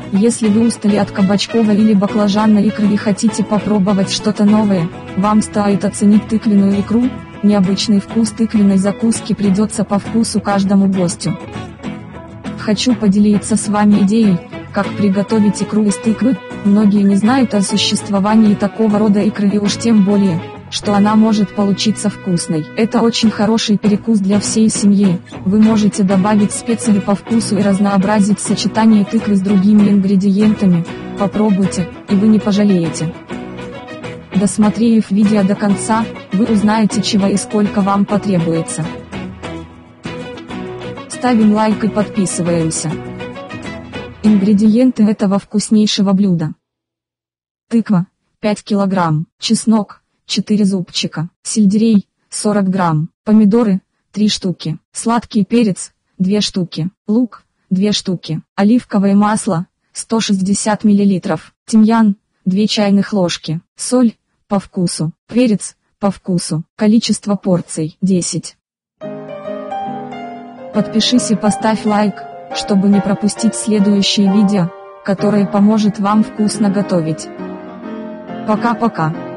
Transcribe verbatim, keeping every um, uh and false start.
Если вы устали от кабачковой или баклажанной икры и хотите попробовать что-то новое, вам стоит оценить тыквенную икру. Необычный вкус тыквенной закуски придется по вкусу каждому гостю. Хочу поделиться с вами идеей, как приготовить икру из тыквы. Многие не знают о существовании такого рода икры и уж тем более, что она может получиться вкусной. Это очень хороший перекус для всей семьи. Вы можете добавить специи по вкусу и разнообразить сочетание тыквы с другими ингредиентами. Попробуйте, и вы не пожалеете. Досмотрев видео до конца, вы узнаете, чего и сколько вам потребуется. Ставим лайк и подписываемся. Ингредиенты этого вкуснейшего блюда. Тыква пять килограмм, чеснок четыре зубчика, сельдерей сорок грамм, помидоры три штуки, сладкий перец две штуки, лук две штуки, оливковое масло сто шестьдесят миллилитров, тимьян две чайных ложки, соль по вкусу, перец по вкусу, количество порций десять. Подпишись и поставь лайк, чтобы не пропустить следующее видео, которое поможет вам вкусно готовить. Пока-пока.